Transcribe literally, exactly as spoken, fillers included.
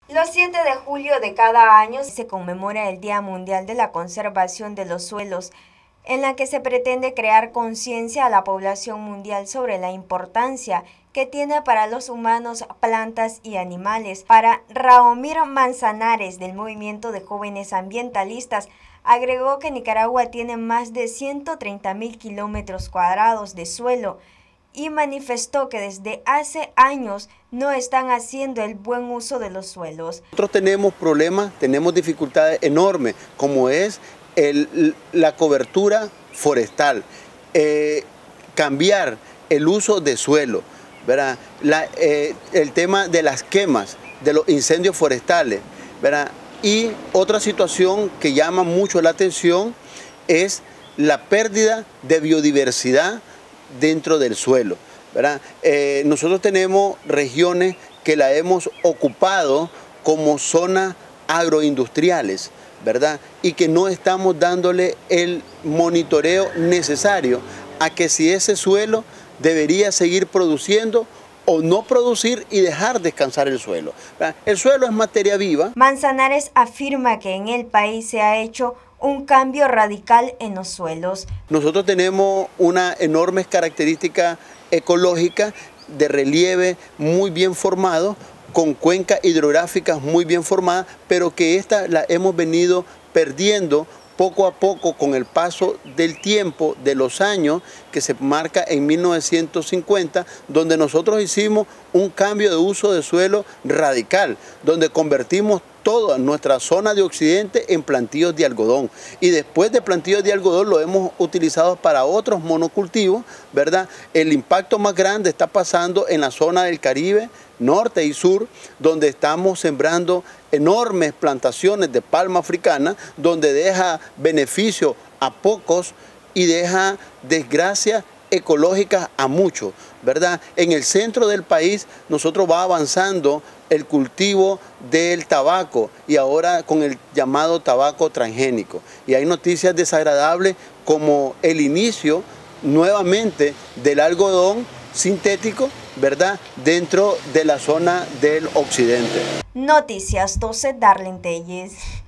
Los siete de julio de cada año se conmemora el Día Mundial de la Conservación de los Suelos, en la que se pretende crear conciencia a la población mundial sobre la importancia que tiene para los humanos, plantas y animales. Para Raomir Manzanares, del Movimiento de Jóvenes Ambientalistas, agregó que Nicaragua tiene más de ciento treinta mil kilómetros cuadrados de suelo, y manifestó que desde hace años no están haciendo el buen uso de los suelos. Nosotros tenemos problemas, tenemos dificultades enormes, como es el, la cobertura forestal, eh, cambiar el uso de suelo, ¿verdad? La, eh, el tema de las quemas, de los incendios forestales, ¿verdad? Y otra situación que llama mucho la atención es la pérdida de biodiversidad dentro del suelo, ¿verdad? Eh, nosotros tenemos regiones que la hemos ocupado como zonas agroindustriales, ¿verdad? Y que no estamos dándole el monitoreo necesario a que si ese suelo debería seguir produciendo o no producir y dejar descansar el suelo, ¿verdad? El suelo es materia viva. Manzanares afirma que en el país se ha hecho un cambio radical en los suelos. Nosotros tenemos una enorme característica ecológica de relieve muy bien formado, con cuencas hidrográficas muy bien formadas, pero que esta la hemos venido perdiendo poco a poco con el paso del tiempo, de los años, que se marca en mil novecientos cincuenta, donde nosotros hicimos un cambio de uso de suelo radical, donde convertimos toda nuestra zona de occidente en plantíos de algodón. Y después de plantíos de algodón lo hemos utilizado para otros monocultivos, ¿verdad? El impacto más grande está pasando en la zona del Caribe, norte y sur, donde estamos sembrando enormes plantaciones de palma africana, donde deja beneficio a pocos y deja desgracia ecológica a muchos, ¿verdad? En el centro del país nosotros va avanzando el cultivo del tabaco y ahora con el llamado tabaco transgénico. Y hay noticias desagradables como el inicio nuevamente del algodón sintético, ¿verdad?, dentro de la zona del occidente. Noticias doce, Darlene Telles.